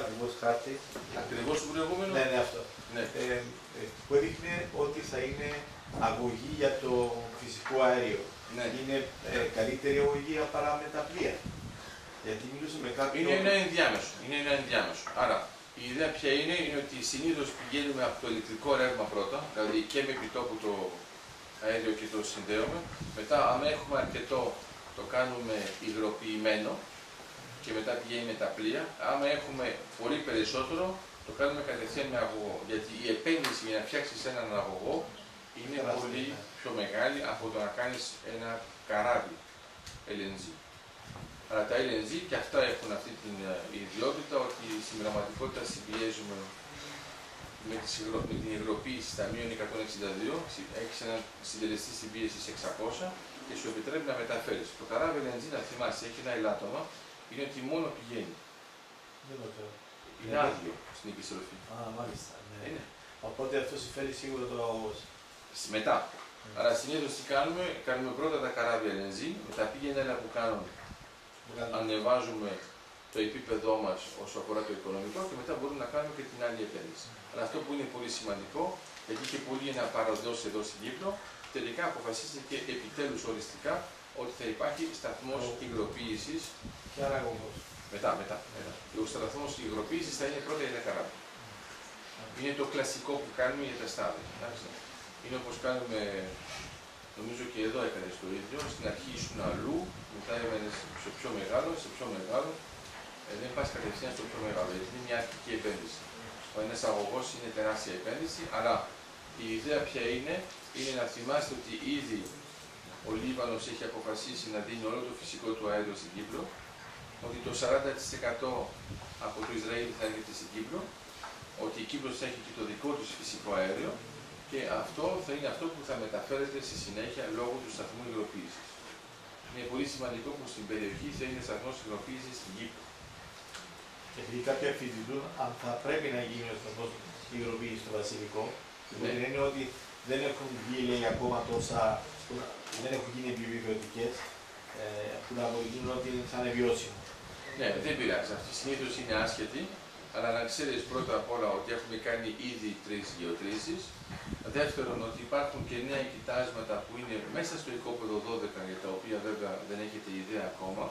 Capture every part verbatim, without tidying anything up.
ακριβώς χάρτη. Ακριβώς το προηγούμενο. Ναι, ναι, αυτό. Ναι. Ε, ε, που έδειχνε ότι θα είναι αγωγή για το φυσικό αέριο. Ναι. Είναι ε, καλύτερη αγωγή παρά με τα πλοία. Γιατί μιλούσε με κάποιον. Είναι ένα ενδιάμεσο. Είναι ένα ενδιάμεσο. Άρα, η ιδέα ποια είναι, είναι ότι συνήθως πηγαίνουμε από το ηλεκτρικό ρεύμα πρώτα, δηλαδή και με επιτόπου το αέριο και το συνδέουμε. Μετά, αν έχουμε αρκετό, το κάνουμε υγροποιημένο και μετά πηγαίνει με τα πλοία. Άμα έχουμε πολύ περισσότερο, το κάνουμε κατευθείαν με αγωγό. Γιατί η επένδυση για να φτιάξει έναν αγωγό είναι Τεράστια, πολύ ναι. πιο μεγάλη από το να κάνει ένα καράβι ελ εν τζι. Αλλά τα ελ εν τζι και αυτά έχουν αυτή την uh, ιδιότητα ότι στην πραγματικότητα συμπιέζουμε με, με την υγροποίηση στα μείον εκατόν εξήντα δύο, έχει έναν συντελεστή συμπίεση εξακόσια και σου επιτρέπει να μεταφέρει. Το καράβι ελ εν τζι, να θυμάσαι, έχει ένα ελάττωμα, είναι ότι μόνο πηγαίνει. Δεν το ξέρω. Είναι άδειο στην επιστροφή. Α, μάλιστα. Ναι. Είναι. Οπότε αυτό συμφέρει σίγουρα το αγωγός. Μετά. Mm. Άρα συνήθως τι κάνουμε, κάνουμε πρώτα τα καράβια ελ εν τζι, με τα πήγαινε που κάνουν, ανεβάζουμε το επίπεδό μας όσο αφορά το οικονομικό και μετά μπορούμε να κάνουμε και την άλλη επένδυση. Mm. Αλλά αυτό που είναι πολύ σημαντικό, γιατί είχε πολύ ένα παραδόση εδώ στην Κύπρο, τελικά αποφασίστηκε επιτέλους οριστικά ότι θα υπάρχει σταθμός oh. υγροποίησης. Και άρα αγωγός. Μετά, μετά, μετά. Ο σταθμός υγροποίησης θα είναι πρώτα για τα καράβια. Mm. Είναι το κλασικό που κάνουμε για τα στάδια. Είναι όπως κάνουμε, νομίζω και εδώ έκανες το ίδιο, στην αρχή ήσουν αλλού, μετά έμενες σε πιο μεγάλο, σε πιο μεγάλο, ε, δεν πας κατευθείαν στο πιο μεγάλο, γιατί είναι μια αρχική επένδυση. Ο ένας αγωγός είναι τεράστια επένδυση, αλλά η ιδέα ποια είναι, είναι να θυμάστε ότι ήδη ο Λίβανος έχει αποφασίσει να δίνει όλο το φυσικό του αέριο στην Κύπρο, ότι το σαράντα τοις εκατό από το Ισραήλ θα έρχεται στην Κύπρο, ότι η Κύπρος θα έχει και το δικό του φυσικό αέριο, και αυτό θα είναι αυτό που θα μεταφέρεται στη συνέχεια λόγω του σταθμού υγροποίησης. Είναι πολύ σημαντικό που στην περιοχή θα είναι σταθμός υγροποίησης στην Κύπρο. Επειδή κάποιοι αμφισβητούν αν θα πρέπει να γίνει ο σταθμός υγροποίησης στο Βασιλικό, ναι. Δεν είναι ότι δεν έχουν βγει λέει, ακόμα τόσα, δεν έχουν γίνει επιβεβαιωτικές ε, που να αποδεικνύουν ότι θα είναι βιώσιμο. Ναι, δεν πειράζει. Αυτή συνήθως είναι άσχετη. Αλλά να ξέρεις πρώτα απ' όλα ότι έχουμε κάνει ήδη τρεις γεωτρήσεις. Δεύτερον, ότι υπάρχουν και νέα κοιτάσματα που είναι μέσα στο οικόπεδο δώδεκα, για τα οποία βέβαια δεν έχετε ιδέα ακόμα.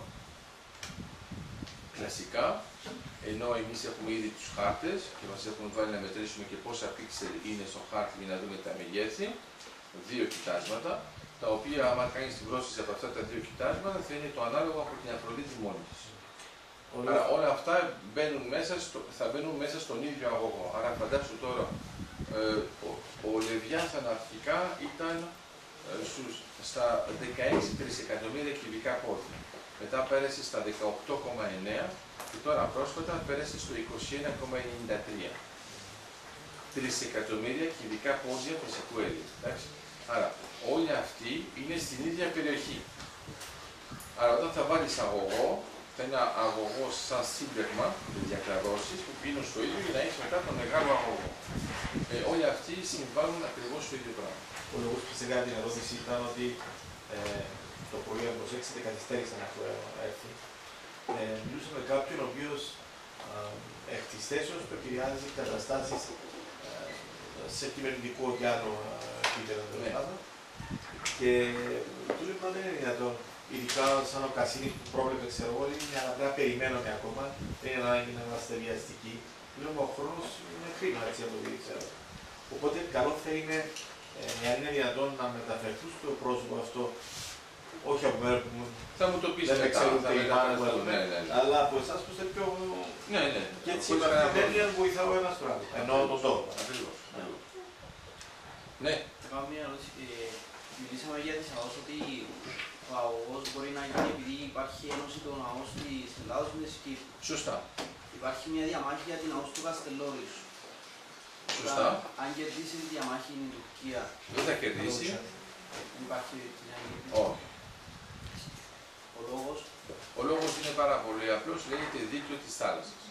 Κλασικά, ενώ εμείς έχουμε ήδη τους χάρτες και μας έχουν βάλει να μετρήσουμε και πόσα πίξελ είναι στο χάρτη για να δούμε τα μεγέθη. Δύο κοιτάσματα, τα οποία, άμα κάνεις την πρόσθεση από αυτά τα δύο κοιτάσματα, θα είναι το ανάλογο από την Αφροδίτη μόνη της. Άρα όλα αυτά μπαίνουν μέσα στο, θα μπαίνουν μέσα στον ίδιο αγωγό. Άρα φαντάσου τώρα, ε, ο, ο Λεβιάθαν αρχικά ήταν ε, στους, στα δεκαέξι τρισεκατομμύρια κυβικά πόδια. Μετά πέρασε στα δεκαοκτώ κόμμα εννέα και τώρα πρόσφατα πέρασε στο είκοσι ένα κόμμα ενενήντα τρία. Τρισεκατομμύρια κυβικά πόδια φυσικού αερίου. Άρα όλοι αυτοί είναι στην ίδια περιοχή. Άρα όταν θα βάλεις αγωγό, θα είναι αγωγό σαν σύμπλεγμα με διακλαδώσεις που πίνουν στο ίδιο για να έχει μετά τον μεγάλο αγωγό. Ε, όλοι αυτοί συμβάλλουν ακριβώς στο ίδιο πράγμα. Ο λόγος που σε την ερώτηση ήταν ότι ε, το πολύ να προσέξετε καθυστέρησαν να έχω έρθει. Ε, μιλούσα με κάποιον ο οποίος ε, εκ της θέσεως που επηρεάζει καταστάσεις ε, σε κυβερνητικό και άλλο επίπεδο. Ναι. Και του είπα δεν είναι δυνατόν. Ειδικά σαν ο Κασίνης που πρόβλεπε, ξέρω εγώ, είναι απλά περιμένουμε ακόμα, δεν είναι ανάγκη να είμαστε βιαστικοί. Λέμε ο χρόνος είναι κρίμα, έτσι από ό,τι ξέρω. Οπότε καλό θα είναι, ε, αν είναι δυνατόν να μεταφερθούν στο πρόσωπο αυτό, όχι από μέρα που μου θα μου το πεις δεν μετά, ξέρω θα ούτε η μάνα μου, ναι, ναι, ναι. αλλά από εσάς που είστε πιο... Ναι, ναι. Και έτσι δεν είναι να βοηθάω ένας τον άλλο, ενώ τον τόπο. Ακριβώς. Ναι. Θα κάνω μια ερώτηση. Μιλήσαμε για τις ΑΟΣ ότι ο αγωγός μπορεί να γίνει επειδή υπάρχει ένωση των ΑΟΣ της Ελλάδος με της Κύπρου. Σωστά. Υπάρχει μια διαμάχη για την ΑΟΣ του Καστελόριους. Σωστά. Αν κερδίσει τη διαμάχη η Τουρκία. Δεν θα κερδίσει. Δεν υπάρχει διαμάχη. Όχι. Ο λόγος. Ο λόγος είναι πάρα πολύ απλός, λέγεται δίκαιο της θάλασσας.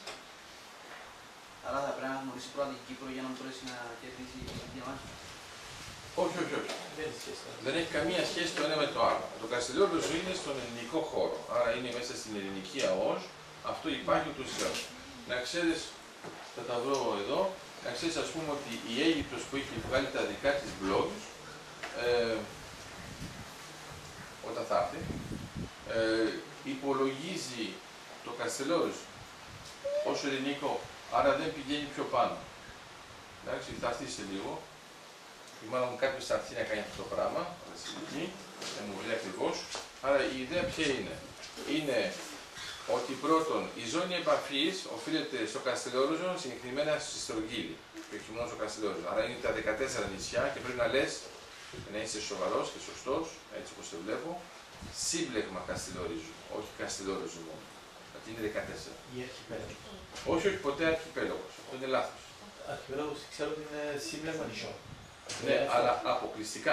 Άρα θα πρέπει να γνωρίσει πρώτα την Κύπρο για να μπορέσει να κερδίσει τη διαμάχη. Όχι, όχι, όχι. Δεν έχει καμία σχέση το ένα με το άλλο. Το Καστελόριο είναι στον ελληνικό χώρο. Άρα είναι μέσα στην ελληνική ΑΟΣ. Αυτό υπάρχει ούτως ή άλλως. να ξέρεις, θα τα βρω εδώ, να ξέρεις ας πούμε ότι η Αίγυπτος που έχει βγάλει τα δικά της blogs, ε, όταν θα έρθει, ε, υπολογίζει το Καστελόριζο ως ελληνικό, άρα δεν πηγαίνει πιο πάνω. Εντάξει, θα έρθει σε λίγο. Ή μάλλον κάποιος θα έρθει να κάνει αυτό το πράγμα, δεν μου λέει ακριβώς. Άρα η ιδέα ποια είναι. Είναι ότι πρώτον η ζώνη επαφής οφείλεται στο Καστελόριζο, συγκεκριμένα στη Στρογγύλη. Και όχι μόνο στο Καστελόριζο. Άρα είναι τα δεκατέσσερα νησιά και πρέπει να λες, να είσαι σοβαρός και σωστός, έτσι όπως το βλέπω, σύμπλεγμα Καστελόριζου, όχι Καστελόριζο μόνο. Γιατί είναι δεκατέσσερα. Ή αρχιπέλαγος. Όχι, όχι, ποτέ αρχιπέλαγος. Αυτό είναι λάθος. Αρχιπέλαγος ξέρω ότι είναι σύμπλεγμα νησιών. Ναι, αλλά αποκλειστικά.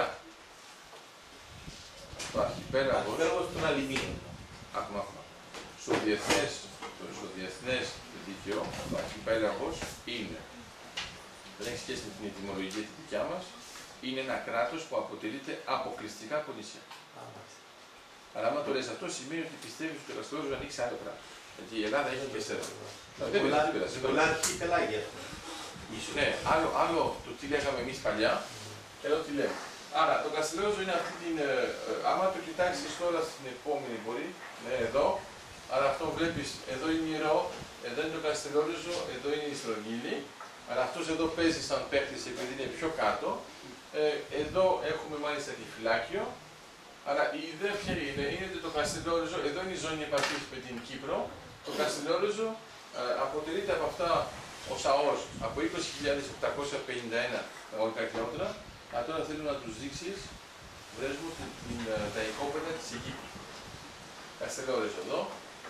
Το αρχιπέλαγος. Αρχιπέλαγος των Αλιμίνων. Άκουμα, άκουμα. Στο διεθνές, στο διεθνές δίκαιο, το αρχιπέλαγος είναι, δεν έχει σχέση με την ετυμολογία τη δικιά μας, είναι ένα κράτος που αποτελείται αποκλειστικά από νησιά. Αλλά άμα το λες αυτό σημαίνει ότι πιστεύεις ότι το Καστελόριζο ανοίξει άλλο κράτος. Γιατί η Ελλάδα έχει και σέρα. Δεν πειράζει. Πολλά αρχιπελάγια. Ναι, άλλο, άλλο το τι λέγαμε εμείς παλιά, εδώ τι λέμε. Άρα το Καστελόριζο είναι αυτή την. Ε, ε, άμα το κοιτάξεις τώρα στην επόμενη μπορεί, ναι, εδώ, άρα αυτό βλέπεις, εδώ είναι η Ρο, εδώ είναι το Καστελόριζο, εδώ είναι η Στρογγύλη, αλλά αυτός εδώ παίζει σαν παίκτης επειδή είναι πιο κάτω. Ε, εδώ έχουμε μάλιστα και φυλάκιο. Άρα η ιδέα ποια είναι, είναι ότι το Καστελόριζο, εδώ είναι η ζώνη επαφής με την Κύπρο. Το Καστελόριζο ε, αποτελείται από αυτά ο ΣΑΟΣ από είκοσι χιλιάδες οκτακόσια πενήντα ένα ναολικά χιλιόμετρα. Αλλά τώρα θέλω να τους δείξεις, βρες μου την, την, τα οικόπεδα της Αιγύπτου. Καστελόριζο εδώ.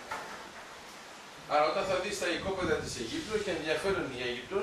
Άρα όταν θα δεις τα οικόπεδα της Αιγύπτου, έχει ενδιαφέρον η Αίγυπτος.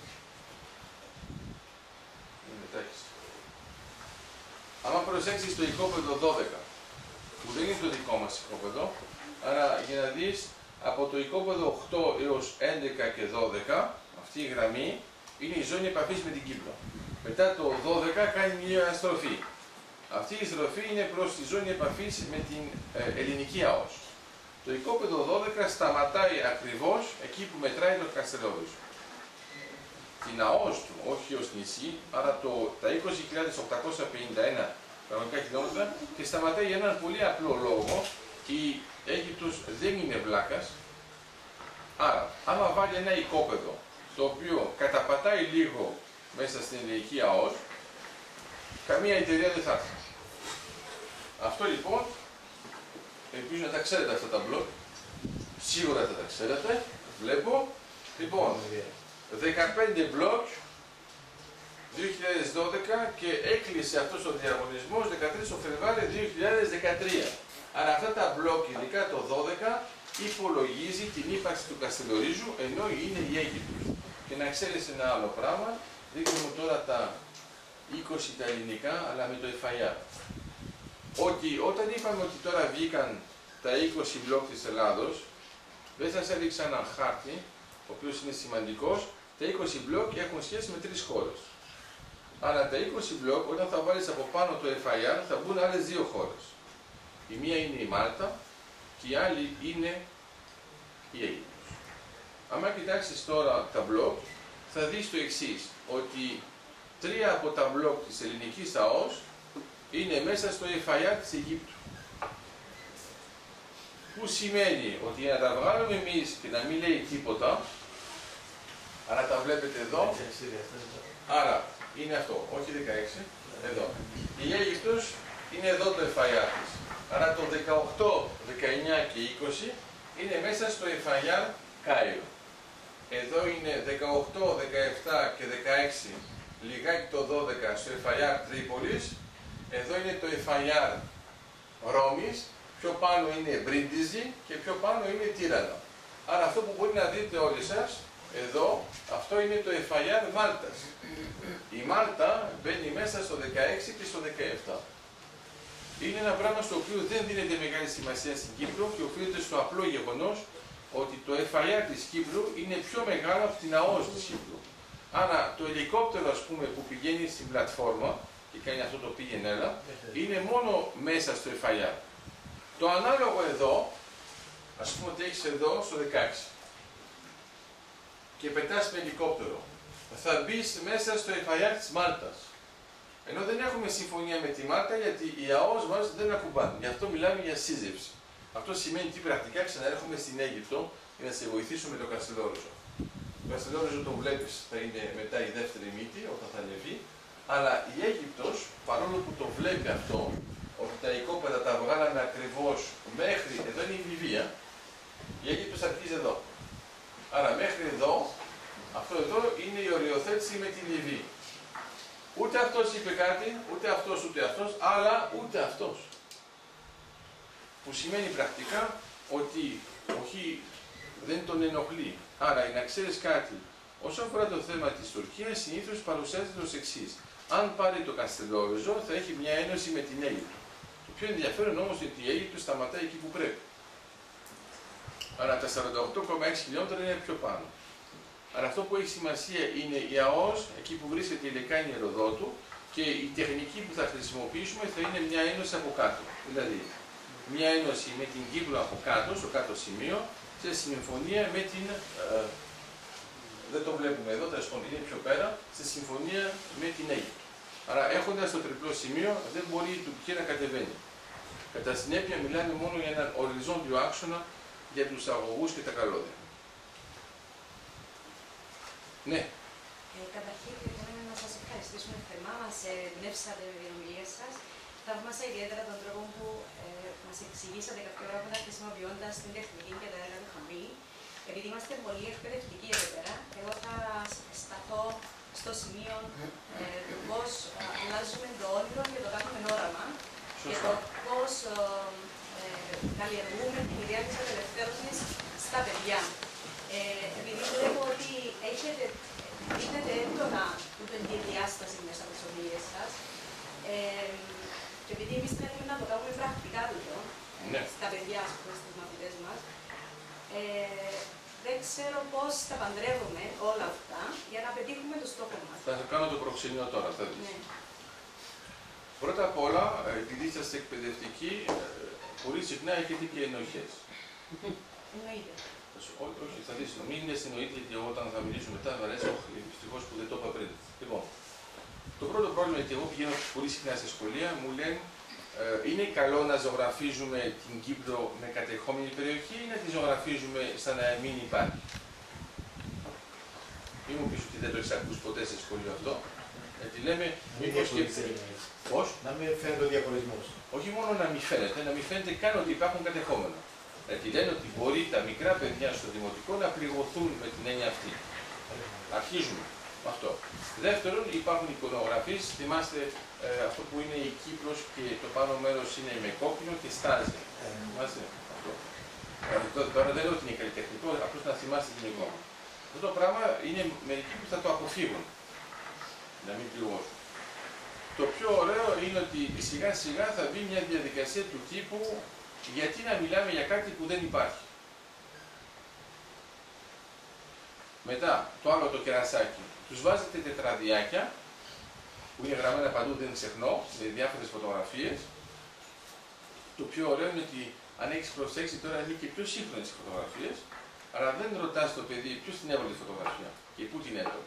Άμα προσέξεις το οικόπεδο δώδεκα, που δεν είναι το δικό μας οικόπεδο, άρα για να δεις από το οικόπεδο οκτώ έως έντεκα και δώδεκα, αυτή η γραμμή είναι η ζώνη επαφής με την Κύπρο. Μετά το δώδεκα κάνει μια στροφή. Αυτή η στροφή είναι προς τη ζώνη επαφής με την ε, ελληνική ΑΟΣ. Το οικόπεδο δώδεκα σταματάει ακριβώς εκεί που μετράει το Καστελόριζο. Την ΑΟΣ του, όχι ως νησί, άρα το, τα είκοσι χιλιάδες οκτακόσια πενήντα ένα κανονικά χιλιόμετρα και σταματάει για έναν πολύ απλό λόγο. Η Αίγυπτος δεν είναι βλάκας. Άρα, άμα βάλει ένα οικόπεδο το οποίο καταπατάει λίγο μέσα στην ελληνική ΑΟΣ, καμία εταιρεία δεν θα έρθει. Αυτό λοιπόν, ελπίζω να τα ξέρετε αυτά τα blog, σίγουρα θα τα ξέρετε, βλέπω. Λοιπόν, δεκαπέντε blog, δύο χιλιάδες δώδεκα και έκλεισε αυτός ο διαγωνισμός δεκατρείς Φεβρουαρίου δύο χιλιάδες δεκατρία. Άρα αυτά τα blog, ειδικά το δώδεκα, υπολογίζει την ύπαρξη του Καστελορίζου, ενώ είναι η Αίγυπτος. Και να ξέρεις ένα άλλο πράγμα, δείχνω μου τώρα τα είκοσι τα ελληνικά, αλλά με το εφ άι αρ. Ότι όταν είπαμε ότι τώρα βγήκαν τα είκοσι blog της Ελλάδος, δεν σας έδειξα έναν χάρτη, ο οποίος είναι σημαντικός, τα είκοσι blog έχουν σχέση με τρεις χώρες. Άρα τα είκοσι blog, όταν θα βάλεις από πάνω το εφ άι αρ, θα μπουν άλλες δύο χώρες. Η μία είναι η Μάλτα και η άλλη είναι η Αίγυπτος. Αν κοιτάξεις τώρα τα blog, θα δεις το εξής, ότι τρία από τα blog της ελληνικής ΑΟΣ είναι μέσα στο εφ άι αρ της Αιγύπτου. Που σημαίνει ότι για να τα βγάλουμε εμείς και να μην λέει τίποτα, άρα τα βλέπετε εδώ, άρα είναι αυτό, όχι δεκαέξι, εδώ. Η Αίγυπτος είναι εδώ το εφ άι αρ της. Άρα το δεκαοκτώ, δεκαεννιά και είκοσι είναι μέσα στο εφ άι αρ Κάιρο. Εδώ είναι δεκαοκτώ, δεκαεπτά και δεκαέξι, λιγάκι το δώδεκα στο εφ άι αρ Τρίπολης. Εδώ είναι το εφ άι αρ Ρώμης, πιο πάνω είναι Μπρίντιζη και πιο πάνω είναι Τύρανα. Άρα αυτό που μπορεί να δείτε όλοι σας, εδώ, αυτό είναι το εφ άι αρ Μάλτας. Η Μάλτα μπαίνει μέσα στο δεκαέξι και στο δεκαεπτά. Είναι ένα πράγμα στο οποίο δεν δίνεται μεγάλη σημασία στην Κύπρο και οφείλεται στο απλό γεγονός ότι το εφ άι αρ της Κύπρου είναι πιο μεγάλο από την ΑΟΣ της Κύπρου. Άρα το ελικόπτερο, ας πούμε, που πηγαίνει στην πλατφόρμα και κάνει αυτό το πήγαινε έλα, είναι μόνο μέσα στο εφ άι αρ. Το ανάλογο εδώ, ας πούμε ότι έχεις εδώ στο δεκαέξι. και πετάς με ελικόπτερο, θα μπεις μέσα στο εφ άι αρ της Μάλτας. Ενώ δεν έχουμε συμφωνία με τη Μάλτα γιατί οι ΑΟΣ μας δεν ακουμπάνε. Γι' αυτό μιλάμε για σύζευση. Αυτό σημαίνει ότι πρακτικά ξαναέρχομαι στην Αίγυπτο για να σε βοηθήσω με το Καστελόριζο. Το Καστελόριζο το βλέπεις, θα είναι μετά η δεύτερη μύτη όταν θα ανεβεί. Αλλά η Αίγυπτος, παρόλο που το βλέπει αυτό, ότι τα οικόπεδα τα βγάλαμε ακριβώς μέχρι, εδώ είναι η Λιβύα, η Αίγυπτος αρχίζει εδώ. Άρα μέχρι εδώ, αυτό εδώ είναι η οριοθέτηση με τη Λιβύη. Ούτε αυτός είπε κάτι, ούτε αυτός, ούτε αυτός, αλλά ούτε αυτός. Που σημαίνει πρακτικά ότι όχι, δεν τον ενοχλεί. Άρα, να ξέρεις κάτι, όσον αφορά το θέμα της Τουρκίας, συνήθως παρουσιάζεται ως εξής. Αν πάρει το Καστελόριζο, θα έχει μια ένωση με την Αίγυπτο. Το πιο ενδιαφέρον όμως είναι ότι η Αίγυπτος σταματάει εκεί που πρέπει. Άρα τα σαράντα οκτώ κόμμα έξι χιλιόμετρα είναι πιο πάνω. Άρα αυτό που έχει σημασία είναι η ΑΟΣ, εκεί που βρίσκεται η λεκάνη Εροδότου, και η τεχνική που θα χρησιμοποιήσουμε θα είναι μια ένωση από κάτω. Δηλαδή, μια ένωση με την Κύπρο από κάτω, στο κάτω σημείο, σε συμφωνία με την... Ε, δεν το βλέπουμε εδώ, τέλος πάντων είναι πιο πέρα, σε συμφωνία με την Αίγυπτο. Άρα έχοντας το τριπλό σημείο, δεν μπορεί η Τουρκία να κατεβαίνει. Κατά συνέπεια μιλάμε μόνο για έναν οριζόντιο άξονα για τους αγωγούς και τα καλώδια. Ναι. Ε, καταρχήν, θέλουμε να σας ευχαριστήσουμε θερμά. Μας εμπνεύσατε με την ομιλία σας. Θαύμασα ιδιαίτερα τον τρόπο που ε, μας εξηγήσατε κάποια πράγματα χρησιμοποιώντας την τεχνική και τα έργα του Χαμπή. Επειδή είμαστε πολύ εκπαιδευτικοί εδώ πέρα, εγώ θα σταθώ στο σημείο ε, του πώς αλλάζουμε το όνειρο και το κάνουμε όραμα και το πώς ε, καλλιεργούμε την ιδέα της απελευθέρωσης στα παιδιά. Ε, επειδή βλέπω ότι έχετε, έχετε έντονα την διάσταση μέσα από τις ομιλίες σας, ε, και επειδή εμείς θέλουμε να το κάνουμε πρακτικά τούτο, ναι, στα παιδιά, ας πούμε, στους μαθητές μας, ε, δεν ξέρω πώς τα παντρεύουμε όλα αυτά για να πετύχουμε το στόχο μας. Θα σας κάνω το προξενείο τώρα, θα δεις. Ναι. Πρώτα απ' όλα, επειδή είσαστε εκπαιδευτικοί, πολύ συχνά έχετε και ενοχές. Εννοείται. Όχι, όχι, θα δεις, μην εννοείται, γιατί εγώ όταν θα μιλήσω μετά θα αρέσει, όχι, ευτυχώς που δεν το είπα πριν. Λοιπόν, το πρώτο πρόβλημα είναι ότι εγώ πηγαίνω πολύ συχνά σε σχολεία, μου λένε ε, είναι καλό να ζωγραφίζουμε την Κύπρο με κατεχόμενη περιοχή ή να τη ζωγραφίζουμε σαν να μην υπάρχει. Μην μου πεις ότι δεν το έχεις ακούσει ποτέ σε σχολείο αυτό. Γιατί λέμε, μήπως και... Πώς? Να μην φαίνεται ο διαχωρισμός. Όχι μόνο να μην φαίνεται, να μην φαίνεται καν ότι υπάρχουν κατεχόμενα. Γιατί λένε ότι μπορεί τα μικρά παιδιά στο δημοτικό να πληγωθούν με την έννοια αυτή. Αρχίζουμε με αυτό. Δεύτερον, υπάρχουν εικονογραφίες. Θυμάστε ε, αυτό που είναι η Κύπρος και το πάνω μέρος είναι με κόκκινο και στάζει. Θυμάστε αυτό. Ε, τώρα δεν λέω ότι είναι καλλιτεχνικό, απλώς να θυμάστε την εικόνα. Αυτό το πράγμα είναι μερικοί που θα το αποφύγουν. Να μην πληγώσουν. Το πιο ωραίο είναι ότι σιγά σιγά θα μπει μια διαδικασία του τύπου γιατί να μιλάμε για κάτι που δεν υπάρχει. Μετά, το άλλο το κερασάκι. Τους βάζετε τετραδιάκια, που είναι γραμμένα παντού, δεν ξεχνώ, με διάφορες φωτογραφίες. Το πιο ωραίο είναι ότι, αν έχεις προσέξει, τώρα είναι και πιο σύγχρονες οι φωτογραφίες, αλλά δεν ρωτάς το παιδί ποιος την έβαλε τη φωτογραφία και πού την έβαλε.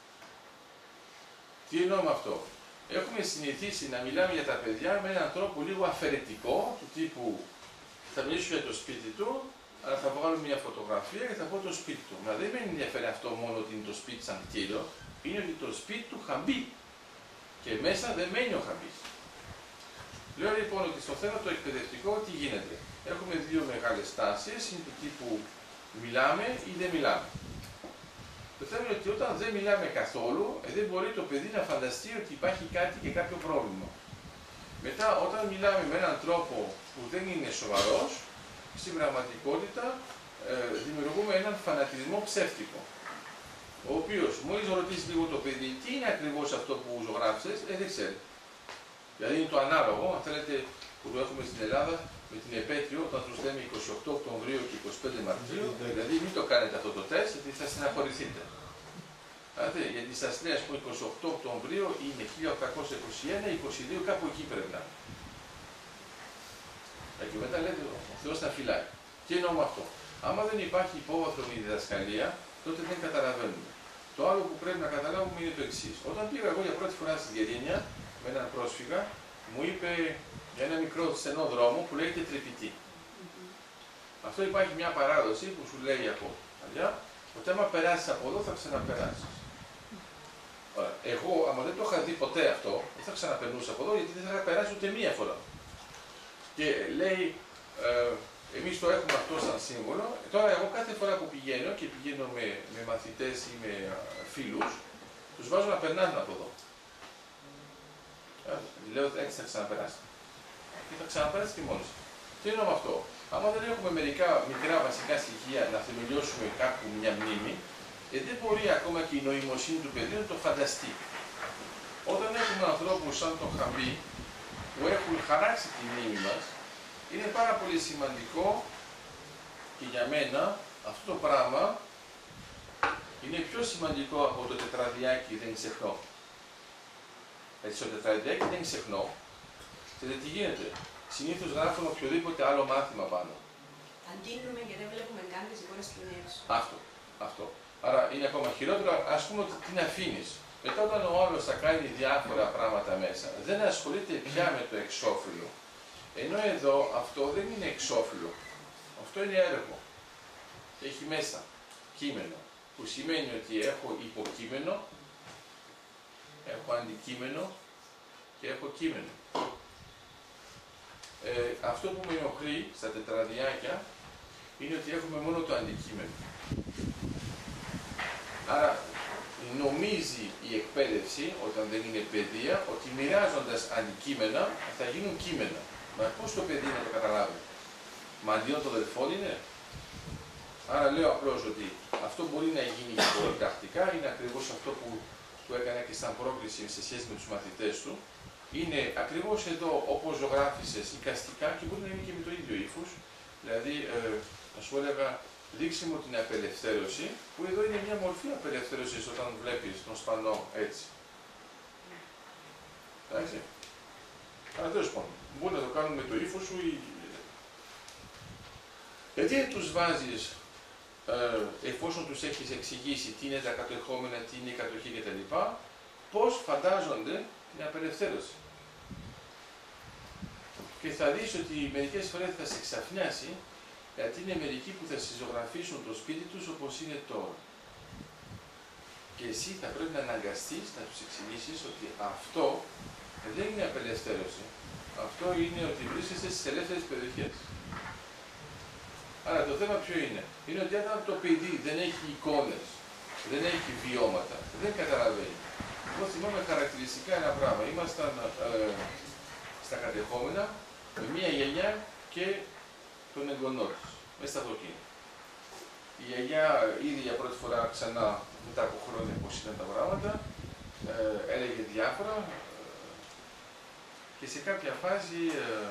Τι εννοώ με αυτό? Έχουμε συνηθίσει να μιλάμε για τα παιδιά με έναν τρόπο λίγο αφαιρετικό, του τύπου θα μιλήσω για το σπίτι του, αλλά θα βγάλω μια φωτογραφία και θα πω το σπίτι του. Μα δεν με ενδιαφέρει αυτό μόνο ότι είναι το σπίτι σαν κτίριο, είναι ότι το σπίτι του χαμπεί. Και μέσα δεν μένει ο χαμπής. Λέω λοιπόν ότι στο θέμα το εκπαιδευτικό τι γίνεται. Έχουμε δύο μεγάλες τάσεις, είναι του τύπου μιλάμε ή δεν μιλάμε. Το θέμα είναι ότι όταν δεν μιλάμε καθόλου, ε, δεν μπορεί το παιδί να φανταστεί ότι υπάρχει κάτι και κάποιο πρόβλημα. Μετά, όταν μιλάμε με έναν τρόπο που δεν είναι σοβαρός, στην πραγματικότητα ε, δημιουργούμε έναν φανατισμό ψεύτικο. Ο οποίος, μόλις ρωτήσει λίγο το παιδί τι είναι ακριβώς αυτό που ζωγράφησες, ε, δεν ξέρει. Δηλαδή είναι το ανάλογο, αν θέλετε, που το έχουμε στην Ελλάδα, με την επέτειο, όταν τους λέμε εικοστή ογδόη Οκτωβρίου και εικοστή πέμπτη Μαρτίου, δηλαδή μην το κάνετε αυτό το τεστ, γιατί θα στεναχωρηθείτε. Δηλαδή, γιατί σας λέει, ας πούμε, εικοστή ογδόη Οκτωβρίου είναι χίλια οκτακόσια είκοσι ένα, είκοσι δύο, κάπου εκεί πρέπει να είναι. Και μετά λέτε, ο Θεός να φυλάει. Τι εννοώ με αυτό? Άμα δεν υπάρχει υπόβαθρο η διδασκαλία, τότε δεν καταλαβαίνουμε. Το άλλο που πρέπει να καταλάβουμε είναι το εξής. Όταν πήγα εγώ για πρώτη φορά στη Γερίνια με έναν πρόσφυγα, μου είπε για ένα μικρό στενό δρόμο που λέγεται Τρυπητή. Mm-hmm. Αυτό υπάρχει μια παράδοση που σου λέει από παλιά, ότι άμα περάσεις από εδώ θα ξαναπεράσεις. Ωραία. Εγώ, άμα δεν το είχα δει ποτέ αυτό, δεν θα ξαναπερνούσα από εδώ γιατί δεν θα είχα περάσει ούτε μία φορά. Και λέει, ε, εμείς το έχουμε αυτό σαν σύμβολο. Τώρα εγώ κάθε φορά που πηγαίνω και πηγαίνω με, με μαθητές ή με φίλους, τους βάζω να περνάνε από εδώ. Λέω ότι έτσι θα ξαναπεράσει. Και θα ξαναπεράσει και μόνος. Τι εννοώ με αυτό. Άμα δεν έχουμε μερικά μικρά βασικά στοιχεία να θεμελιώσουμε κάπου μια μνήμη, ε, δεν μπορεί ακόμα και η νοημοσύνη του παιδιού να το φανταστεί. Όταν έχουμε ανθρώπους σαν το Χαμπί που έχουν χαράξει τη μνήμη μας, είναι πάρα πολύ σημαντικό και για μένα αυτό το πράγμα είναι πιο σημαντικό από το τετραδιάκι δεν ξεχνώ. Έτσι, στο τετραδιάκι δεν ξεχνώ. Ξέρετε τι γίνεται. Συνήθως γράφουν οποιοδήποτε άλλο μάθημα πάνω. Αντίνουμε και δεν βλέπουμε καν τις εικόνες του νέου. Αυτό, αυτό. Άρα είναι ακόμα χειρότερο, ας πούμε ότι την αφήνεις. Μετά όταν ο άλλος θα κάνει διάφορα πράγματα μέσα, δεν ασχολείται πια με το εξώφυλλο. Ενώ εδώ αυτό δεν είναι εξώφυλλο. Αυτό είναι έργο. Έχει μέσα κείμενο. Που σημαίνει ότι έχω υποκείμενο, έχω αντικείμενο και έχω κείμενο. Ε, αυτό που με ενοχλεί στα τετραδιάκια είναι ότι έχουμε μόνο το αντικείμενο. Άρα νομίζει η εκπαίδευση, όταν δεν είναι παιδεία, ότι μοιράζοντας αντικείμενα θα γίνουν κείμενα. Μα πώς το παιδί να το καταλάβει. Μα αντίον το δελφόν είναι. Άρα λέω απλώς ότι αυτό μπορεί να γίνει και πολύ πρακτικά, είναι ακριβώς αυτό που, που έκανα και σαν πρόκληση σε σχέση με τους μαθητές του. Είναι ακριβώς εδώ όπως ζωγράφισες εικαστικά και μπορεί να είναι και με το ίδιο ύφος. Δηλαδή, ε, θα σου έλεγα, δείξε μου την απελευθέρωση, που εδώ είναι μια μορφή απελευθέρωσης όταν βλέπεις τον σπανό έτσι. Εντάξει. Αλλά τέλος πάντων, μπορεί να το κάνουμε με το ύφος σου ή... Γιατί τους βάζεις, ε, εφόσον τους έχεις εξηγήσει τι είναι τα κατεχόμενα, τι είναι η κατοχή κτλ., πώς φαντάζονται την απελευθέρωση. Και θα δεις ότι μερικές φορές θα σε ξαφνιάσει, γιατί είναι μερικοί που θα συζωγραφίσουν το σπίτι τους όπως είναι τώρα. Και εσύ θα πρέπει να αναγκαστείς να τους εξηγήσεις ότι αυτό δεν είναι απελευθέρωση. Αυτό είναι ότι βρίσκεσαι στις ελεύθερες περιοχές. Άρα το θέμα ποιο είναι. Είναι ότι αν το παιδί δεν έχει εικόνες, δεν έχει βιώματα, δεν καταλαβαίνει. Εγώ θυμάμαι χαρακτηριστικά ένα πράγμα. Ήμασταν ε, στα κατεχόμενα με μία γιαγιά και τον εγγονό της, μέσα στα αυτοκίνητα. Η γιαγιά είδε για πρώτη φορά ξανά, μετά από χρόνια πώς ήταν τα πράγματα, ε, έλεγε διάφορα ε, και σε κάποια φάση, ε,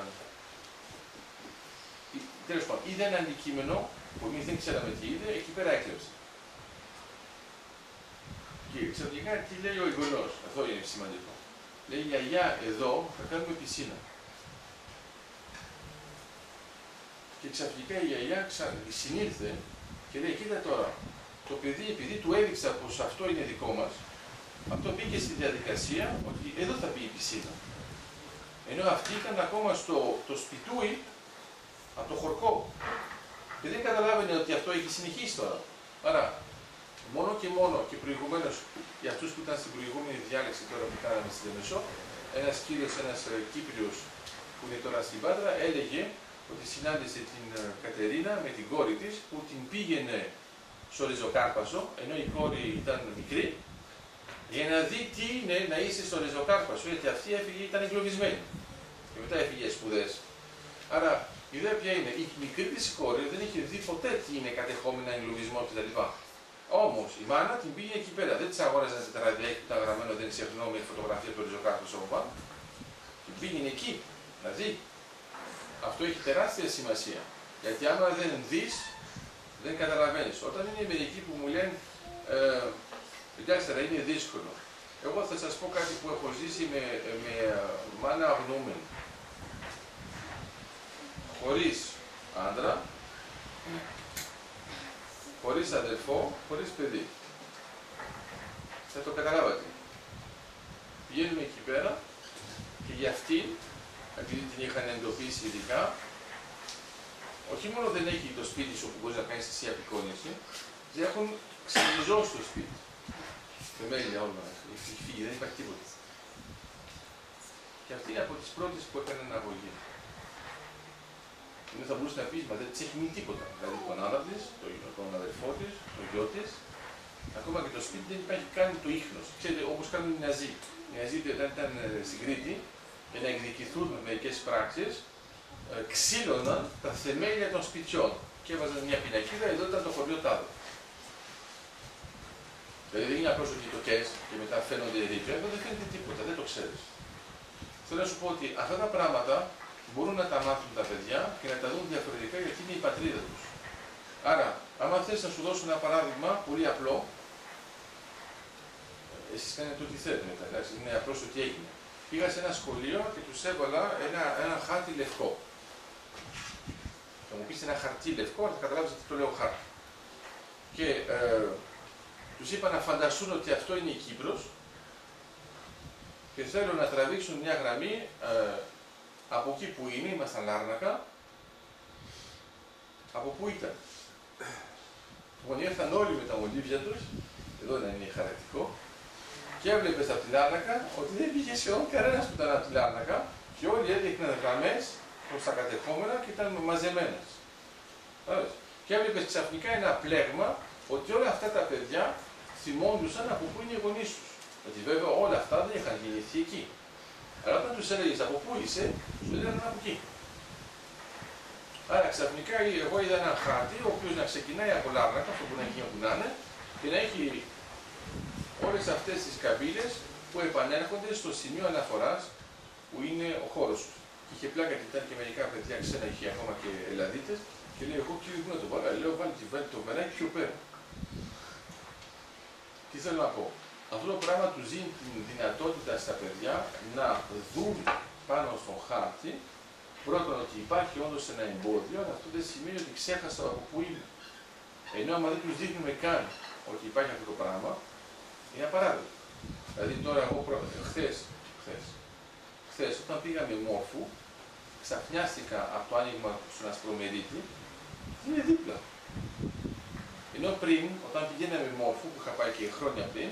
τέλος πάντων, είδε ένα αντικείμενο που εμείς δεν ξέραμε τι είδε, εκεί πέρα έκλεψε. Και ξαφνικά τι λέει ο εγγονός, αυτό είναι σημαντικό. Λέει, γιαγιά, εδώ θα κάνουμε πισίνα. Και ξαφνικά η γιαγιά συνήλθε και λέει, κοίτα τώρα, το παιδί επειδή του έδειξα πως αυτό είναι δικό μας, αυτό μπήκε στη διαδικασία ότι εδώ θα μπει η πισίνα. Ενώ αυτή ήταν ακόμα στο το σπιτούι από το χορκό. Και δεν καταλάβαινε ότι αυτό έχει συνεχίσει τώρα. Άρα, μόνο και μόνο και προηγουμένως για αυτούς που ήταν στην προηγούμενη διάλεξη τώρα που κάναμε στη Λεμεσό, ένας κύριος, ένας Κύπριος που είναι τώρα στην Πάτρα, έλεγε ότι συνάντησε την Κατερίνα με την κόρη της που την πήγαινε στο ριζοκάρπασο, ενώ η κόρη ήταν μικρή, για να δει τι είναι να είσαι στο ριζοκάρπασο, γιατί αυτή έφυγε, ήταν εγκλωβισμένη. Και μετά έφυγε σπουδές. Άρα, η ιδέα ποια είναι, η μικρή της κόρη δεν είχε δει ποτέ τι είναι κατεχόμενα εγκλωβισμό κτλ. Όμως η μάνα την πήγε εκεί πέρα. Δεν της αγόραζε ένα τετραδιάκι που ήταν γραμμένο, δεν ξεχνώ, με φωτογραφία του ριζοκάρπασο από πάνω. Την πήγαινε εκεί να δει. Αυτό έχει τεράστια σημασία. Γιατί άμα δεν δεις, δεν καταλαβαίνεις. Όταν είναι μερικοί που μου λένε, ε, εντάξει, θα είναι δύσκολο. Εγώ θα σας πω κάτι που έχω ζήσει με, με μάνα αγνοούμενη. Χωρίς άντρα, χωρίς αδελφό, χωρίς παιδί. Θα το καταλάβατε. Πηγαίνουμε εκεί πέρα και για αυτήν, επειδή την είχαν εντοπίσει ειδικά, όχι μόνο δεν έχει το σπίτι σου που μπορείς να κάνεις εσύ απεικόνιση, δεν έχουν ξυλιζώσει το σπίτι. Θεμέλια όλα, έχει φύγει, δεν υπάρχει τίποτα. Και αυτή είναι από τις πρώτες που έκαναν αγωγή. Δεν θα μπορούσε να πει, μα δεν της έχει μείνει τίποτα. Δηλαδή τον άντρα της, τον αδελφό της, τον γιο της, ακόμα και το σπίτι δεν υπάρχει καν το ίχνος. Ξέρετε, όπως κάνουν οι Ναζί. Οι Ναζί όταν ήταν στην Κρήτη, για να εκδικηθούν με μερικές πράξεις, ξύλωναν τα θεμέλια των σπιτιών και έβαζαν μια πινακίδα, εδώ ήταν το χωριό τάδε. Δηλαδή δεν είναι απλώς ότι το κες και μετά φαίνονται ρίπια, εδώ δεν φαίνεται τίποτα, δεν το ξέρεις. Θέλω να σου πω ότι αυτά τα πράγματα μπορούν να τα μάθουν τα παιδιά και να τα δουν διαφορετικά γιατί είναι η πατρίδα τους. Άρα, άμα θες να σου δώσω ένα παράδειγμα πολύ απλό, εσείς κάνετε ό,τι θέλετε μετά, εντάξει, είναι απλώς ότι έγινε. Πήγα σε ένα σχολείο και τους έβαλα ένα, ένα χάρτη λευκό. Θα μου πεις ένα χαρτί λευκό, αλλά θα καταλάβεις ότι το λέω χάρτη. Και ε, τους είπα να φανταστούν ότι αυτό είναι η Κύπρος και θέλω να τραβήξουν μια γραμμή ε, από εκεί που είναι, ήμασταν Λάρνακα, από πού ήταν. Λοιπόν, ήρθαν όλοι με τα μολύβια τους, εδώ να είναι χαρακτικό, και έβλεπες από τη Λάρνακα ότι δεν πήγε σχεδόν κανένας που ήταν από τη Λάρνακα και όλοι έδειχναν γραμμές προς τα κατεχόμενα και ήταν μαζεμένες. Και έβλεπες ξαφνικά ένα πλέγμα ότι όλα αυτά τα παιδιά θυμόντουσαν από πού είναι οι γονείς τους. Γιατί βέβαια όλα αυτά δεν είχαν γεννηθεί εκεί. Αλλά όταν τους έλεγες από πού είσαι, σου έλεγαν από εκεί. Άρα ξαφνικά εγώ είδα έναν χάρτη, ο οποίος να ξεκινάει από Λάρνακα, αυτό που να γίνει όπου να είναι, και να έχει όλες αυτές τις καμπύλες που επανέρχονται στο σημείο αναφοράς που είναι ο χώρος του. Και είχε πλάκα και ήταν και μερικά παιδιά ξένα, είχε ακόμα και Ελλαδίτες, και λέει: εγώ κύριε, πού να το βάλω, λέω: βάλει το βεράκι πιο πέρα. Τι θέλω να πω. Αυτό το πράγμα του δίνει την δυνατότητα στα παιδιά να δουν πάνω στον χάρτη πρώτον ότι υπάρχει όντως ένα εμπόδιο, αλλά αυτό δεν σημαίνει ότι ξέχασα από πού είμαι. Ενώ άμα δεν τους δείχνουμε καν ότι υπάρχει αυτό το πράγμα, είναι απαράδεκτο. Δηλαδή τώρα εγώ προ... χθες, χθες, χθες όταν πήγαμε Μόρφου, ξαφνιάστηκα από το άνοιγμα στον Ασπρομερίτη, είναι δίπλα. Ενώ πριν, όταν πηγαίναμε Μόρφου, που είχα πάει και χρόνια πριν,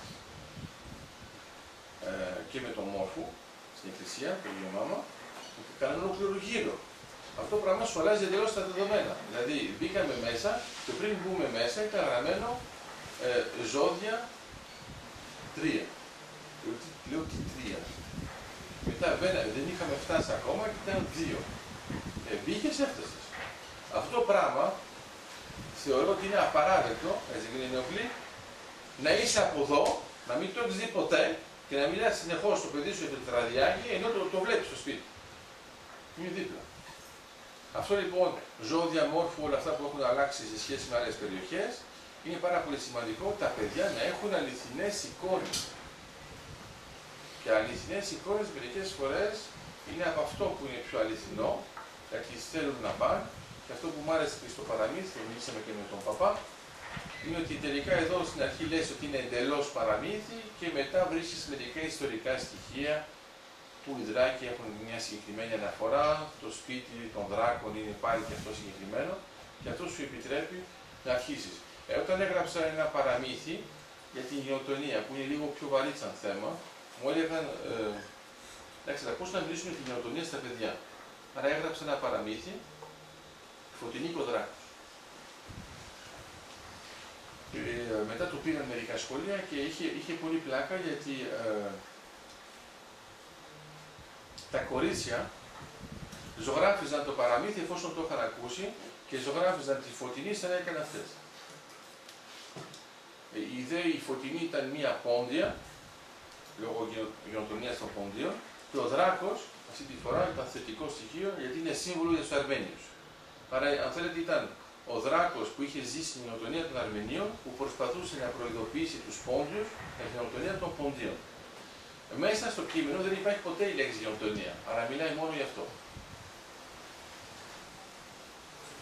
ε, και με τον Μόρφου, στην εκκλησία, το Αγίο Μάμα, κάνανε ολόκληρο γύρο. Αυτό το πράγμα σου αλλάζει εντελώς τα δεδομένα. Δηλαδή, μπήκαμε μέσα και πριν μπούμε μέσα ήταν γραμμένο ε, ζώδια τρία. Λέω, λέω τι τρία. Μετά δεν είχαμε φτάσει ακόμα και ήταν δύο. Ε, μπήκες, έφτασες. Αυτό το πράγμα θεωρώ ότι είναι απαράδεκτο, έτσι δεν είναι οκλή, να είσαι από εδώ, να μην το έχεις δει ποτέ και να μιλάς συνεχώς στο παιδί σου για το τετραδιάκι, ενώ το, το βλέπεις στο σπίτι. Είναι δίπλα. Αυτό λοιπόν, ζώδια, Μόρφου, όλα αυτά που έχουν αλλάξει σε σχέση με άλλες περιοχές, είναι πάρα πολύ σημαντικό τα παιδιά να έχουν αληθινές εικόνες. Και αληθινές εικόνες μερικές φορές είναι από αυτό που είναι πιο αληθινό, γιατί θέλουν να πάνε. Και αυτό που μου άρεσε και στο παραμύθι, μιλήσαμε και με τον παπά, είναι ότι τελικά εδώ στην αρχή λες ότι είναι εντελώς παραμύθι και μετά βρίσκεις μερικά ιστορικά στοιχεία που οι δράκοι έχουν μια συγκεκριμένη αναφορά, το σπίτι των δράκων είναι πάλι και αυτό συγκεκριμένο και αυτό σου επιτρέπει να αρχίσεις. Ε, όταν έγραψα ένα παραμύθι για την γενοτονία που είναι λίγο πιο βαρύ σαν θέμα, μου έλεγαν ε, εντάξει, πώς να μιλήσουμε την γενοτονία στα παιδιά. Άρα έγραψα ένα παραμύθι, Φωτεινίκο Δράκος. Ε, μετά το πήγαν μερικά σχόλια και είχε, είχε πολύ πλάκα γιατί ε, τα κορίτσια ζωγράφιζαν το παραμύθι εφόσον το είχαν ακούσει και ζωγράφιζαν τη Φωτεινή σαν να έκανε αυτές. Ε, η ιδέα η Φωτεινή ήταν μία πόντια, λόγω γενοτονίας των πόντιων, και ο Δράκος αυτή τη φορά ήταν θετικό στοιχείο γιατί είναι σύμβολο για τους Αρμένιους. Άρα, αν θέλετε, ήταν ο Δράκος που είχε ζήσει στην γενοτονία των Αρμενίων που προσπαθούσε να προειδοποιήσει τους Πόντιους για την γενοτονία των Ποντίων. Μέσα στο κείμενο δεν υπάρχει ποτέ η λέξη γενοτονία, αλλά μιλάει μόνο γι' αυτό.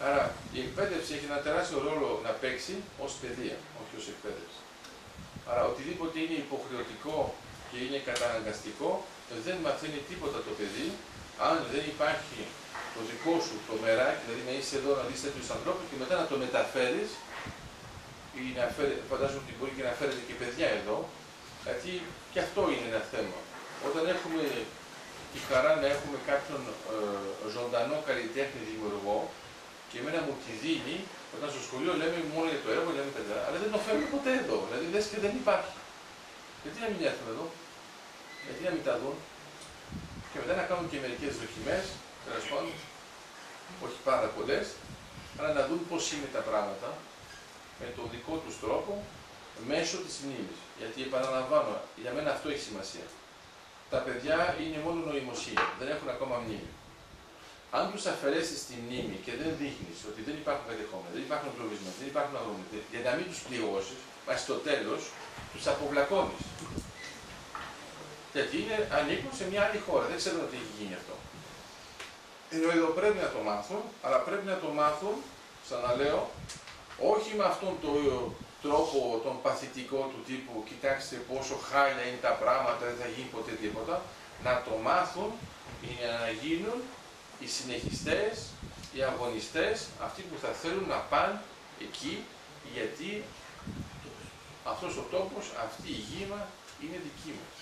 Άρα η εκπαίδευση έχει ένα τεράστιο ρόλο να παίξει ως παιδεία, όχι ως εκπαίδευση. Άρα οτιδήποτε είναι υποχρεωτικό και είναι καταναγκαστικό, δεν μαθαίνει τίποτα το παιδί, αν δεν υπάρχει το δικό σου το μεράκι, δηλαδή να είσαι εδώ να δεις τέτοιους ανθρώπους και μετά να το μεταφέρεις, ή να φέρει, φαντάζομαι ότι μπορεί και να φέρετε και παιδιά εδώ, γιατί και αυτό είναι ένα θέμα. Όταν έχουμε τη χαρά να έχουμε κάποιον ε, ζωντανό καλλιτέχνη δημιουργό, και εμένα μου τη δίνει, όταν στο σχολείο λέμε μόνο για το έργο, λέμε παιδιά, αλλά δεν το φέρνουμε ποτέ εδώ. Δηλαδή λες και δεν υπάρχει. Γιατί να μην έρθουν εδώ, γιατί να μην τα δουν, και μετά να κάνουν και μερικές δοκιμές, τέλος πάντων, όχι πάρα πολλές, αλλά να δουν πώς είναι τα πράγματα με τον δικό τους τρόπο μέσω της μνήμης. Γιατί επαναλαμβάνω, για μένα αυτό έχει σημασία. Τα παιδιά είναι μόνο νοημοσύνη, δεν έχουν ακόμα μνήμη. Αν τους αφαιρέσεις τη μνήμη και δεν δείχνεις ότι δεν υπάρχουν κατεχόμενα, δεν υπάρχουν εγκλωβισμένοι, δεν υπάρχουν αγρομητές, για να μην τους πληγώσεις, μα στο τέλος τους αποβλακώνεις. Γιατί είναι, ανήκουν σε μια άλλη χώρα, δεν ξέρουν ότι έχει γίνει αυτό. Ενώ εδώ πρέπει να το μάθουν, αλλά πρέπει να το μάθουν, ξαναλέω, όχι με αυτόν τον τρόπο, τον παθητικό του τύπου, κοιτάξτε πόσο χάλια είναι τα πράγματα, δεν θα γίνει ποτέ τίποτα, να το μάθουν για να γίνουν οι συνεχιστές, οι αγωνιστές, αυτοί που θα θέλουν να πάνε εκεί, γιατί αυτός ο τόπος, αυτή η γη μας, είναι δική μας.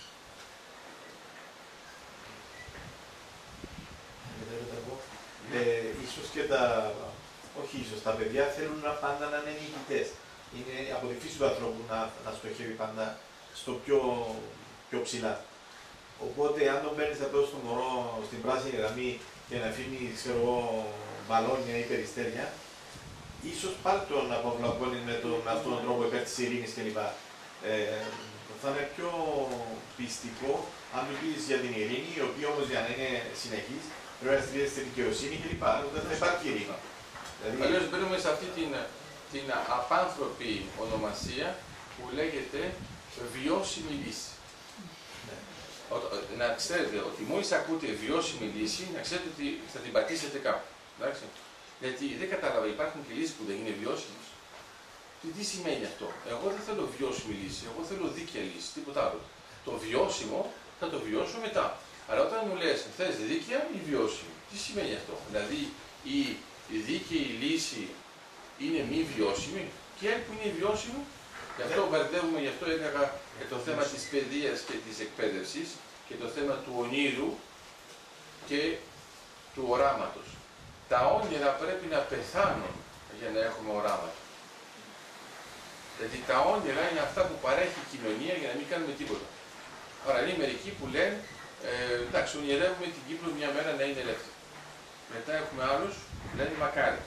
Ε, ίσως και τα, όχι ίσως, τα παιδιά θέλουν να πάντα να είναι νικητές. Είναι από τη φύση του ανθρώπου να, να στοχεύει πάντα στο πιο, πιο ψηλά. Οπότε αν τον παίρνεις απλώς στο μωρό στην πράσινη γραμμή και να αφήνει, ξέρω εγώ, μπαλόνια ή περιστέρια, ίσως πάλι τον αποβλακώνει με, το, με αυτόν τον τρόπο υπέρ της ειρήνης κλπ. Ε, θα είναι πιο πιστικό αν μιλήσεις για την ειρήνη, η οποία όμως για να είναι συνεχής πρέπει να στηρίζεται στη δικαιοσύνη κλπ. Δεν θα υπάρχει ειρήνη. Δηλαδή... Αλλιώς μπαίνουμε σε αυτή την, την απάνθρωπη ονομασία που λέγεται βιώσιμη λύση. Ναι. Να ξέρετε ότι μόλις ακούτε βιώσιμη λύση, να ξέρετε ότι θα την πατήσετε κάπου. Εντάξει. Γιατί δεν κατάλαβα, υπάρχουν και λύσεις που δεν είναι βιώσιμες. Τι, τι σημαίνει αυτό? Εγώ δεν θέλω βιώσιμη λύση, εγώ θέλω δίκαια λύση, τίποτα άλλο. Το βιώσιμο θα το βιώσω μετά. Αλλά όταν μου λες, θες δίκαια ή βιώσιμη, τι σημαίνει αυτό? Δηλαδή η, η δίκαιη λύση είναι μη βιώσιμη και άλλη που είναι βιώσιμη. Γι' αυτό μπερδεύουμε, γι' αυτό έλεγα και το θέμα της παιδείας και της εκπαίδευσης και το θέμα του ονείρου και του οράματος. Τα όνειρα πρέπει να πεθάνουν για να έχουμε οράματα. Γιατί τα όνειρα είναι αυτά που παρέχει η κοινωνία για να μην κάνουμε τίποτα. Άρα είναι μερικοί που λένε, ε, εντάξει, ονειρεύουμε την Κύπρο μια μέρα να είναι ελεύθερη. Μετά έχουμε άλλους που λένε μακάρι.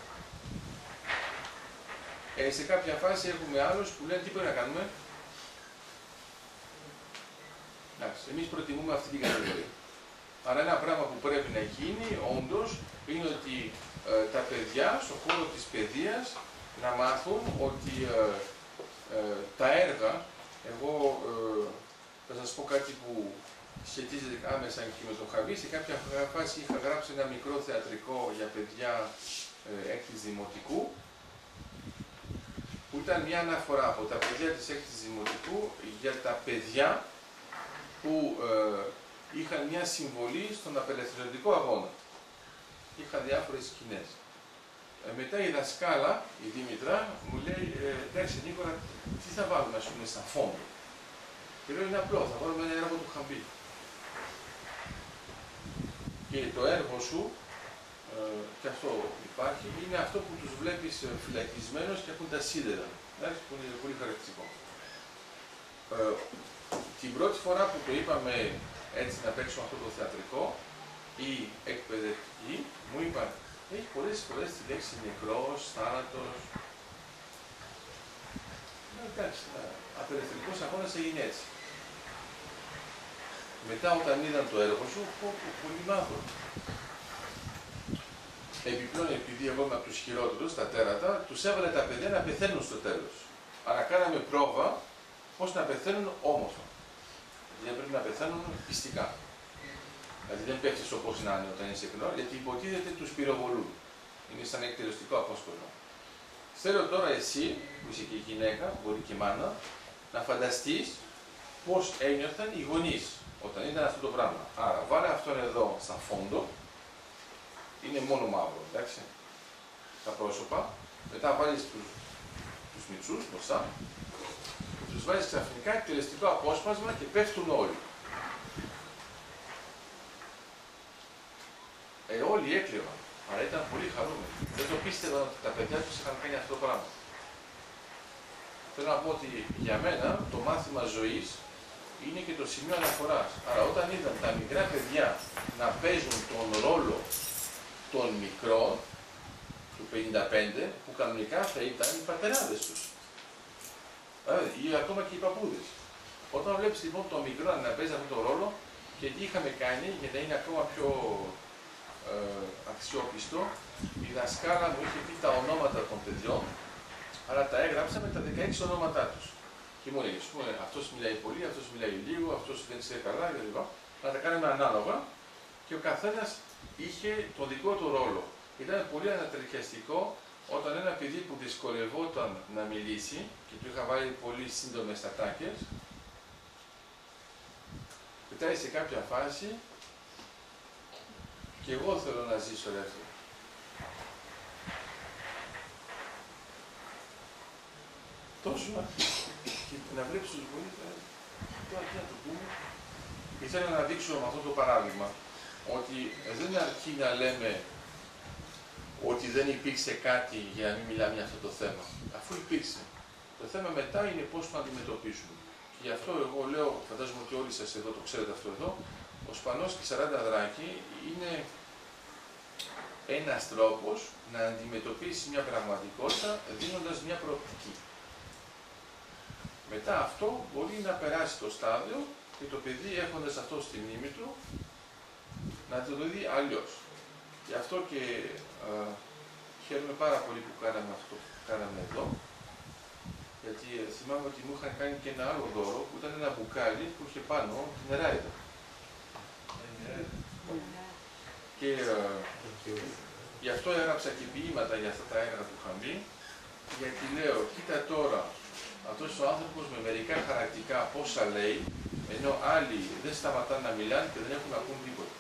Ε, σε κάποια φάση έχουμε άλλους που λένε τι πρέπει να κάνουμε. Εντάξει, εμείς προτιμούμε αυτή την κατηγορία. Άρα ένα πράγμα που πρέπει να γίνει, όντως, είναι ότι ε, τα παιδιά στον χώρο της παιδείας να μάθουν ότι ε, ε, τα έργα, εγώ ε, θα σας πω κάτι που σχετίζεται άμεσα και με τον Χαβί, σε κάποια φάση είχα γράψει ένα μικρό θεατρικό για παιδιά ε, έκτης δημοτικού, που ήταν μια αναφορά από τα παιδιά της έκτης δημοτικού για τα παιδιά που ε, είχαν μια συμβολή στον απελευθερωτικό αγώνα. Είχα διάφορες σκηνές. Ε, μετά η δασκάλα, η Δήμητρα, μου λέει, εντάξει Νίκολα, τι θα βάλουμε, ας πούμε, σαν φόντο. Και λέω, είναι απλό, θα βάλουμε ένα έργο του Χαμπή. Και το έργο σου, ε, και αυτό υπάρχει, είναι αυτό που τους βλέπεις φυλακισμένους και έχουν τα σίδερα. Εντάξει, που είναι πολύ χαρακτηριστικό. Ε, την πρώτη φορά που το είπαμε έτσι να παίξουμε αυτό το θεατρικό, οι εκπαιδευτικοί μου είπαν, έχει πολλές φορές τη λέξη νεκρός, θάνατος. Εντάξει, απελευθερικός αγώνας έγινε έτσι. Μετά όταν είδαν το έργο σου, πω, πω, πολύ μάθω. Επιπλέον, επειδή εγώ είμαι από τους χειρότερους, τα τέρατα, τους έβαλε τα παιδιά να πεθαίνουν στο τέλος. Αλλά κάναμε πρόβα πώς να πεθαίνουν όμορφα. Δηλαδή πρέπει να πεθαίνουν πιστικά. Δηλαδή δεν πέφτεις όπως να είναι όταν είσαι νεκρό, γιατί υποτίθεται τους πυροβολούν. Είναι σαν εκτελεστικό απόσπασμα. Θέλω τώρα εσύ, που είσαι και γυναίκα, μπορεί και μάνα, να φανταστείς πώς ένιωθαν οι γονείς όταν ήταν αυτό το πράγμα. Άρα, βάλε αυτόν εδώ στα φόντο, είναι μόνο μαύρο, εντάξει, τα πρόσωπα, μετά βάλεις τους, τους μητσούς μπροστά, και τους βάζεις ξαφνικά εκτελεστικό απόσπασμα και πέφτουν όλοι. Ε, όλοι έκλαιγαν, αλλά ήταν πολύ χαρούμενοι. Δεν το πίστευαν ότι τα παιδιά τους είχαν κάνει αυτό το πράγμα. Θέλω να πω ότι για μένα το μάθημα ζωής είναι και το σημείο αναφοράς. Άρα όταν είδαν τα μικρά παιδιά να παίζουν τον ρόλο των μικρών, του πενήντα πέντε, που κανονικά θα ήταν οι πατεράδες τους. Δηλαδή, ή ακόμα και οι παππούδες. Όταν βλέπεις λοιπόν τον μικρό να παίζει αυτόν τον ρόλο, και τι είχαμε κάνει για να είναι ακόμα πιο ε, αξιόπιστο, η δασκάλα μου είχε πει τα ονόματα των παιδιών, αλλά τα έγραψα με τα δεκαέξι ονόματά τους. Και μου έλεγε, αυτός μιλάει πολύ, αυτός μιλάει λίγο, αυτός δεν ξέρει καλά, κλπ. Να τα κάνουμε ανάλογα και ο καθένας είχε τον δικό του ρόλο. Ήταν πολύ ανατριχιαστικό όταν ένα παιδί που δυσκολευόταν να μιλήσει και του είχα βάλει πολύ σύντομες ατάκες, πετάει σε κάποια φάση και εγώ θέλω να ζήσω αυτό. Τόσο, και να βλέπεις τους γονείς, τώρα τι να το πούμε. Ήθελα να δείξω με αυτό το παράδειγμα ότι δεν αρκεί να λέμε ότι δεν υπήρξε κάτι για να μην μιλάμε για αυτό το θέμα. Αφού υπήρξε. Το θέμα μετά είναι πώς το αντιμετωπίσουμε. Και γι' αυτό εγώ λέω, φαντάζομαι ότι όλοι σας εδώ το ξέρετε αυτό εδώ, ο Σπανός και σαράντα δράκοι είναι ένας τρόπος να αντιμετωπίσει μια πραγματικότητα δίνοντας μια προοπτική. Μετά αυτό μπορεί να περάσει το στάδιο και το παιδί έχοντας αυτό στη μνήμη του να το δει αλλιώς. Γι' αυτό και α, χαίρομαι πάρα πολύ που κάναμε αυτό που κάναμε εδώ, γιατί ε, θυμάμαι ότι μου είχαν κάνει και ένα άλλο δώρο που ήταν ένα μπουκάλι που είχε πάνω την νεράιδα. Και ε, γι' αυτό έγραψα και ποίηματα για αυτά τα έργα που είχαν μπει, γιατί λέω, κοίτα τώρα, αυτός ο άνθρωπος με μερικά χαρακτικά πόσα λέει, ενώ άλλοι δεν σταματάνε να μιλάνε και δεν έχουν να πούν τίποτα.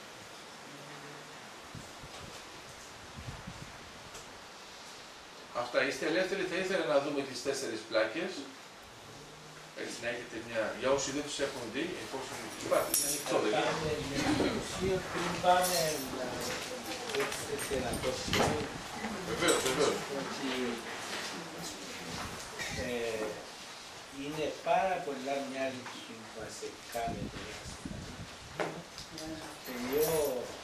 Αυτά, είστε ελεύθεροι, θα ήθελα να δούμε τις τέσσερις πλάκες. Έτσι να έχετε μια, για όσοι δεν τους έχουν δει, εφόσον υπάρχει, είναι ανοιχτό, δεν είναι. Πριν πάμε να δείξετε ένα τόσο, Βεβαίως, βεβαίως. Ε, είναι πάρα πολλά μια λύση που μας κάνετε. Εγώ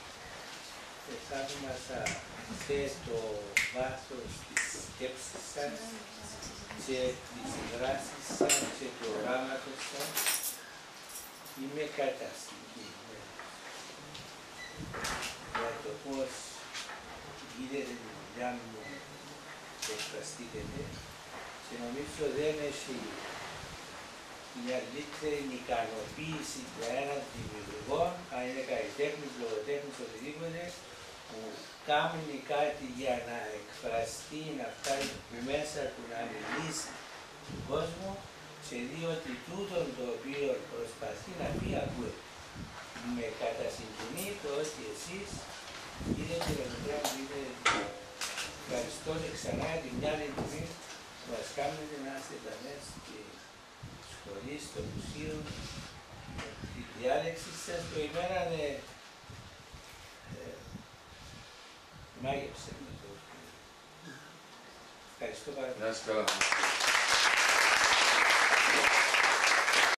θαύμασα και το βάθος της σκέψης σας και της δράσης σας και του οράματος σας. Είμαι καταστική για το πώς γίνεται τη δουλειά μου και εκφραστήκετε. Και νομίζω δεν έχει μια καλύτερη ικανοποίηση για έναν δημιουργό, αν είναι καλλιτέχνης, λογοτέχνης, οτιδήποτε, που κάνει κάτι για να εκφραστεί, να φτάσει μέσα του, να μιλήσει στον κόσμο, και δει ότι τούτο το οποίο προσπαθεί να πει ακούει. Με κατασυγκινεί το ότι εσείς είδατε με το πράγμα που είδατε. Ευχαριστώ και ξανά την μια τιμή που μας κάνετε να είστε τα μέσα στη σχολή, στο μουσείο, τη διάλεξη σας που εμένα ε, ε, μάγεψε με το. Ευχαριστώ πάρα πολύ. Να είστε καλά.